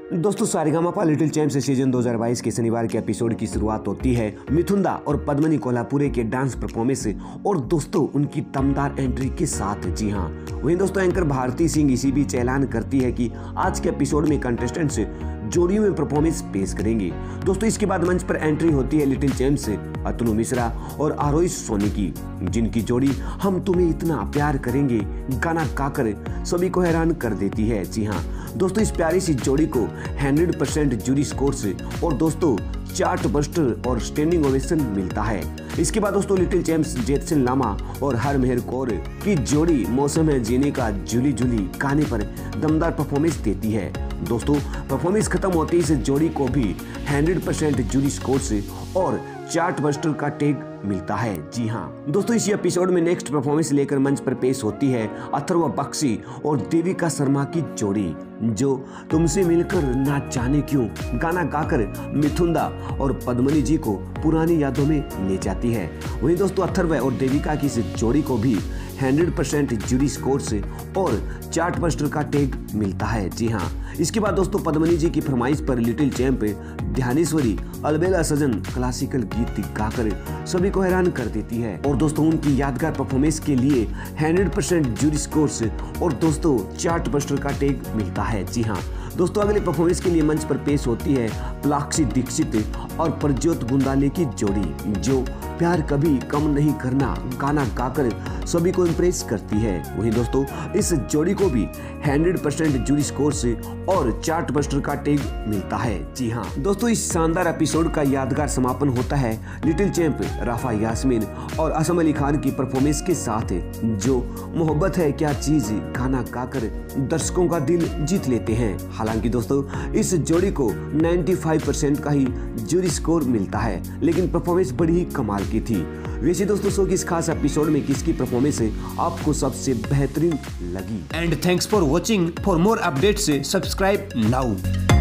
दोस्तों Sa Re Ga Ma Pa little champs season 2022 के शनिवार के एपिसोड की शुरुआत होती है मिथुंदा और पद्मनी कोल्हापुरे के डांस परफॉर्मेंस से और दोस्तों उनकी दमदार एंट्री के साथ। जी हाँ, वहीं दोस्तों एंकर भारती सिंह इसी बीच ऐलान करती है कि आज के एपिसोड में कंटेस्टेंट्स जोड़ियों में परफॉर्मेंस पेश करेंगे। दोस्तों इसके बाद मंच पर एंट्री होती है लिटिल चैंप्स से अतनु मिश्रा और आरोही सोनी की, जिनकी जोड़ी हम तुम्हें इतना प्यार करेंगे गाना गाकर सभी को हैरान कर देती है। जी हाँ दोस्तों, इस प्यारी सी जोड़ी को 100% जूरी स्कोर से और दोस्तों चार्ट बस्टर और स्टैंडिंग ओवेशन मिलता है। इसके बाद दोस्तों लिटिल चैंप्स जेतसिन लामा और हरमेहर कौर की जोड़ी मौसम है जीने का झूली झूली गाने पर दमदार परफॉर्मेंस देती है। दोस्तों परफॉर्मेंस खत्म होते ही इस जोड़ी को भी 100% जूरी स्कोर से और चार्ट बस्टर का टैग मिलता है। जी हाँ दोस्तों, इसी एपिसोड में नेक्स्ट परफॉर्मेंस लेकर मंच पर पेश होती है अथर्व बख्शी और देविका शर्मा की जोड़ी, जो तुमसे मिलकर ना जाने क्यों गाना गाकर मिथुंदा और पद्मनी जी को पुरानी यादों में ले जाती है। वहीं दोस्तों अथर्व और देविका की इस जोड़ी को भी 100% जूरी स्कोर से और चार्ट बस्टर का टैग मिलता है। जी हाँ, इसके बाद दोस्तों पद्मनी जी की फरमाइश पर little champ Dhyaneshwari Albela Sajan classical गीत गाकर सभी को हैरान कर देती है और दोस्तों उनकी यादगार परफॉर्मेंस के लिए 100% जूरी स्कोर से और दोस्तों चार्ट बस्टर का टैग मिलता है। जी हाँ दोस्तों, अगले परफॉर्मेंस के लिए मंच पर पेश होती है प्लाक्षी दीक्षित और प्रज्योत गुंदाले की जोड़ी, जो प्यार कभी कम नहीं करना गाना गाकर सभी को इम्प्रेस करती है। वहीं दोस्तों इस जोड़ी को भी 100% जूरी स्कोर से और चार्ट बस्टर का टैग मिलता है। जी हाँ दोस्तों, इस शानदार एपिसोड का यादगार समापन होता है लिटिल चैंप राफा यास्मीन और असम अली खान की परफॉर्मेंस के साथ, जो मोहब्बत है क्या चीज गाना गाकर दर्शकों का दिल जीत लेते हैं। हालांकि दोस्तों इस जोड़ी को 95% का ही जूरी स्कोर मिलता है, लेकिन परफॉर्मेंस बड़ी ही कमाल की थी। वैसे दोस्तों शो की इस खास एपिसोड में किसकी परफॉर्मेंस आपको सबसे बेहतरीन लगी? And thanks for watching. For more updates subscribe now.